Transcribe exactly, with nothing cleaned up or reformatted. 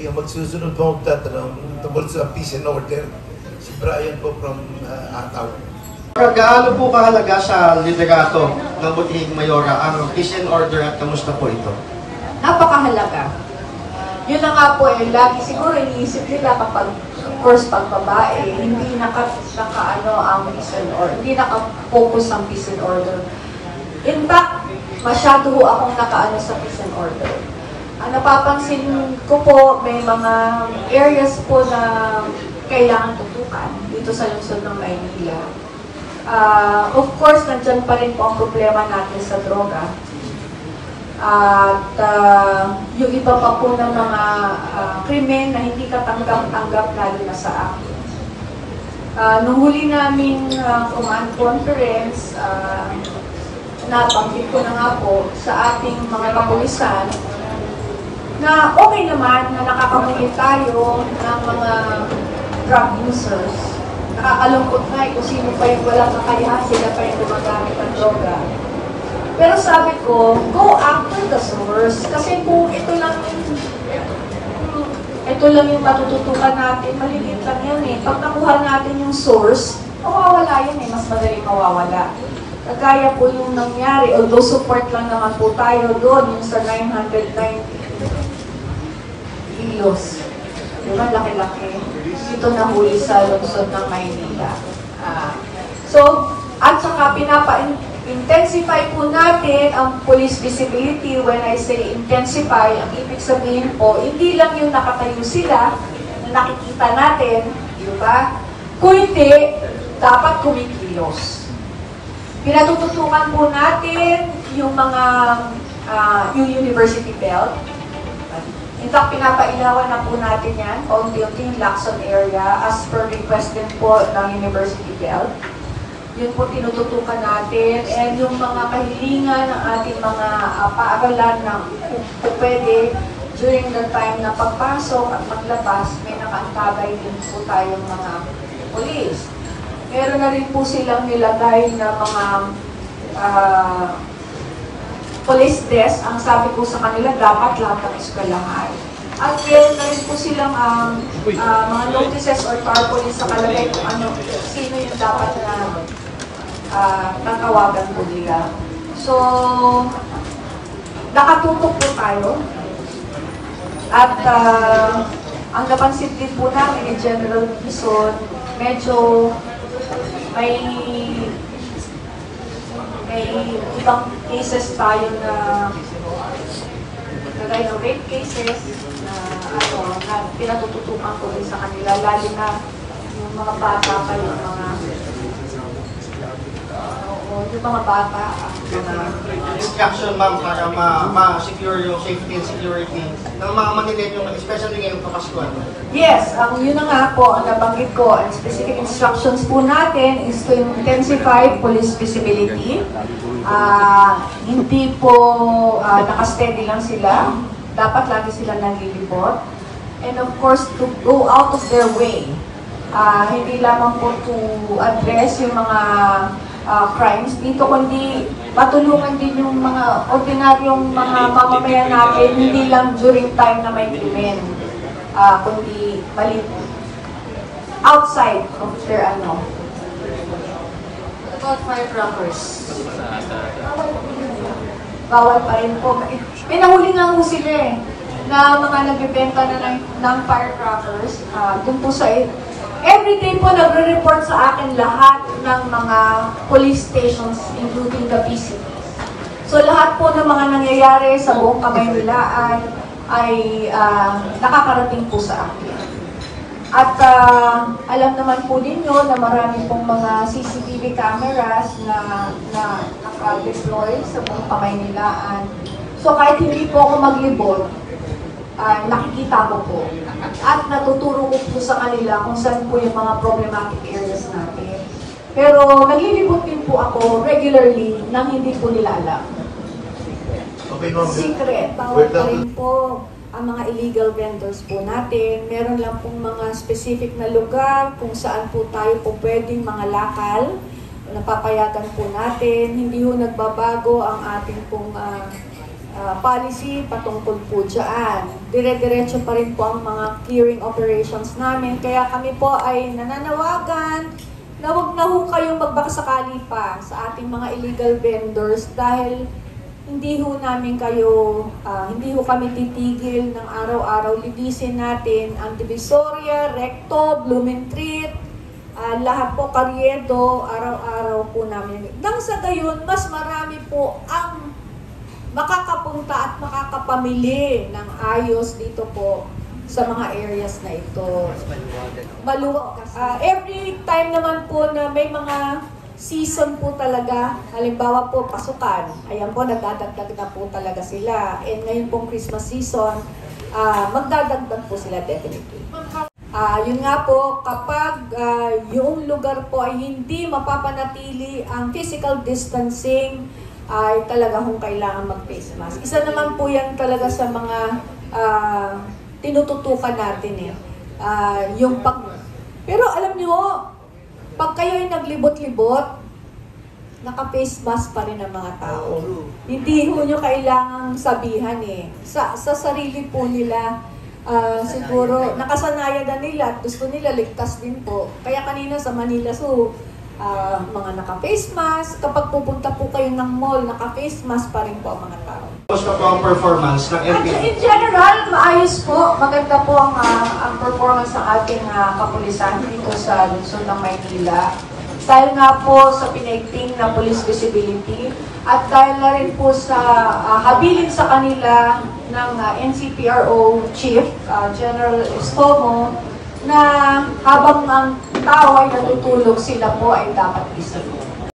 ay magsusunod po magtatanong tungkol sa peace and order. Si Brian po from uh, Ataw. Gaano po kahalaga sa liderato ng butihing mayora ang peace and order at kamusta po ito? Napakahalaga. Yun na nga po eh, lagi siguro iniisip nila kapag, of course, pag babae, hindi naka, naka ano, ang peace and order, hindi naka-focus ang peace and order. In fact, masyado ho akong nakaano sa peace and order. Ang napapansin ko po, may mga areas po na kailangan tutukan dito sa lungsod ng Maynila. Uh, of course, nandyan pa rin po ang problema natin sa droga. At uh, yung iba pa po ng mga uh, krimen na hindi katanggap-tanggap lalo na sa akin. Uh, nung huli namin uh, command conference, uh, nabanggit ko na nga po sa ating mga kapulisan na okay naman na nakakamuli tayo ng mga drug users. Nakakalungkot nga eh, kung sino pa yung walang kakayahan, sila pa yung gumagamit ng droga. Pero sabi ko, go after the source. Kasi kung ito lang ito lang yung matututukan natin, maliit lang yan eh. Pag nakuha natin yung source, mawawala yan eh, mas madaling mawawala. Kagaya po yung nangyari, although support lang naman po tayo doon, yung sa nine hundred ninety kilos. Diba, laki-laki. Dito nahuli sa lungsod ng Maynila. Uh, so, at saka pinapa-intensify po natin ang police visibility. When I say intensify, ang ibig sabihin po, hindi lang yung nakatayo sila, na nakikita natin, di ba? Kung hindi, dapat kumikilos. Pinatututukan po natin yung mga, uh, yung university belt. In fact, pinapailawan na po natin yan, paunti-unti yung Lacson area as per request din po ng University Belt. Yun po tinututukan natin, and yung mga kahilingan ng ating mga uh, paaralan na kung pwede during the time na pagpasok at maglabas, may nakaantabay din po tayong mga police. Meron na rin po silang nilagay na mga uh, police desk. Ang sabi ko sa kanila, dapat lahat ng eskwelahan. At meron na rin po silang um, uh, mga notices or tarpaulins sa kalagay kung ano, sino yung dapat na uh, natawagan po nila. So, nakatutok po tayo. At uh, ang napansin din po namin ni General Quezon, medyo may may ibang cases tayo na nagay na rape cases na ano, na pinatututukan ko rin sa kanila, lalo na yung mga bata pa, yung mga oo, yung mga bata instruction ma'am para ma-secure yung safety and security ng mga Manileño, especially ngayong Kapaskuhan. Yes, ang yun na nga po, ang nabanggit ko, ang specific instructions po natin is to intensify police visibility. Uh, hindi po uh, nakasteady lang sila. Dapat lagi sila nalilipot. And of course, to go out of their way. Uh, hindi lamang po to address yung mga uh, crimes dito, kundi matulungan din yung mga ordinaryong mga mamamayan natin, hindi lang during time na may krimen. Uh, kundi mali outside of their ano. About firecrackers. Bawal pa rin po. May nahuli nga po sila eh, na mga nagbibenta na ng, ng firecrackers. Uh, dun po sa, everyday po nagre-report sa akin lahat ng mga police stations, including the P C Ps. So lahat po ng mga nangyayari sa buong Kamaynilaan ay uh, nakakarating po sa akin. At uh, alam naman po ninyo na marami pong mga C C T V cameras na, na naka-deploy sa buong Kamaynilaan. So kahit hindi po ako maglibot, uh, nakikita ko po. At natuturo ko po sa kanila kung saan po yung mga problematic areas natin. Pero naglilibot din po ako regularly nang hindi po nila alam. Okay, ma'am. Secret. Bawal pa rin po ang mga illegal vendors po natin. Meron lang pong mga specific na lugar kung saan po tayo po pwedeng mga lakal. Napapayagan po natin. Hindi po nagbabago ang ating pong uh, uh, policy patungkol po dyan. dire-diretso pa rin po ang mga clearing operations namin. Kaya kami po ay nananawagan na huwag na ho kayong magbakasakali pa sa ating mga illegal vendors dahil hindi ho namin kayo, ah, hindi ho kami titigil ng araw-araw. Linisin natin ang Divisoria, Recto, Blumentritt, ah, lahat po, Carriedo, araw-araw po namin. Nang sa gayon, mas marami po ang makakapunta at makakapamili ng ayos dito po sa mga areas na ito. Maluwag. Uh, every time naman po na may mga season po talaga, halimbawa po pasukan, ayan po, nagdadagdag na po talaga sila. And ngayon pong Christmas season, uh, magdadagdag po sila definitely. Uh, yun nga po, kapag uh, yung lugar po ay hindi mapapanatili ang physical distancing, ay talaga kung kailangan mag-face mask. Isa naman po yan talaga sa mga uh, tinututukan natin eh. Uh, yung pag... Pero alam nyo, pag kayo ay naglibot-libot, naka-face mask pa rin ang mga tao. Hindi ho nyo kailangang sabihan eh. Sa, sa sarili po nila, uh, siguro nakasanayan na nila at gusto nila ligtas din po. Kaya kanina sa Manila, so Uh, mga naka-face mask. Kapag pupunta po kayo ng mall, naka-face mask pa rin po ang mga tao. Kamusta po ang performance ng N P A? In general, maayos po. Maganda po ang, uh, ang performance ng ating uh, kapulisan dito sa lungsod ng Maynila. Dahil nga po sa pinaigting na police visibility at dahil na rin po sa uh, habilin sa kanila ng uh, N C P R O Chief, uh, General Estomo, na habang ang tao ay natutulog, sila po ay dapat gising.